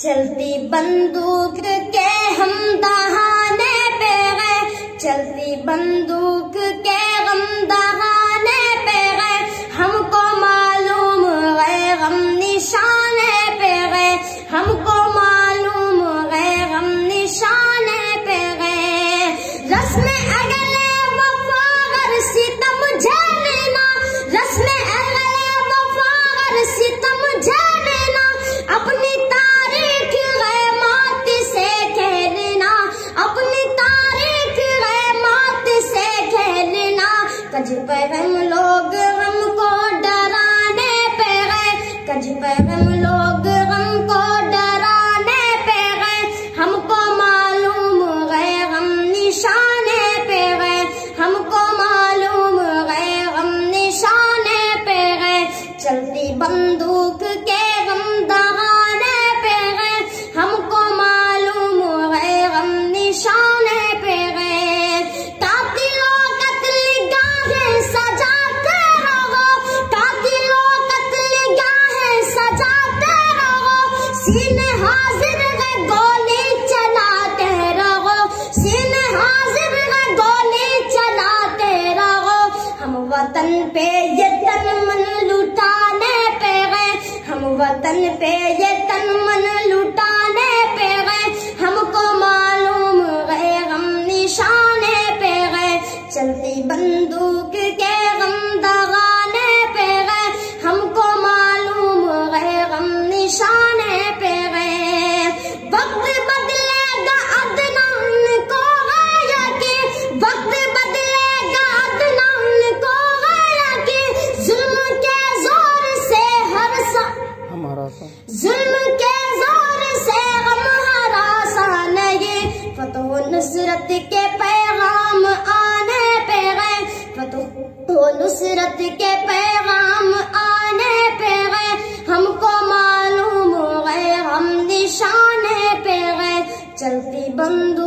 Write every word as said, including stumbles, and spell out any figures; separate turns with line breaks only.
چلتی بندوق کے ہم دہانے پہ گئے، چلتی بندوق کے غم دہانے پہ گئے، ہم کو معلوم گئے غم نشانے پہ گئے، ہم کو معلوم گئے غم نشانے پہ گئے۔ رسم اگلے وفا گر ستم جھیلنا، رسم اگلے وفا گر ستم جھیلنا، اپنی تاریخ غیمات سے کھیلنا، اپنی تاریخ غیمات سے کھیلنا۔ کج پہ ہم لوگ ہم کو ڈرانے پہ گئے، کج پہ ہم لوگ ہم کو ڈرانے پہ گئے، ہم کو معلوم گئے غم نشانے پہ گئے، ہم کو معلوم گئے غم نشانے پہ گئے۔ چلتی بندوق کے غم دہانے پہ گئے، ہم کو معلوم گئے غم نشانے پہ گئے۔ قاتلوں قتل گاہیں سجاتے رہو، قاتلوں قتل گاہیں سجاتے رہو، سینے حاضر ہے گولی چلاتے رہو، سینے حاضر ہے گولی چلاتے رہو۔ ہم وطن پہ یہ تن من لٹانے پہ گئے، ہم وطن پہ یہ تن من لٹانے پہ گئے، ہم کو معلوم گئے غم نشانے پہ گئے۔ چلتی بندوق کے غم دہانے پہ گئے، ہم کو معلوم گئے غم نشانے پہ گئے۔ وقت بدلے گا عدنان کو غیر کی، وقت بدلے گا عدنان کو غیر کی، ظلم کے زور سے ہر سا
ہمارا سا
ظلم کے زور سے غم ہراساں نہیں، فتح و نصرت کے پیغام آنے پہ گئے، فتح و نصرت کے پیغام آنے پہ گئے، ہم کو معلوم گئے ہم نشانے پہ گئے۔ چلتی بندوق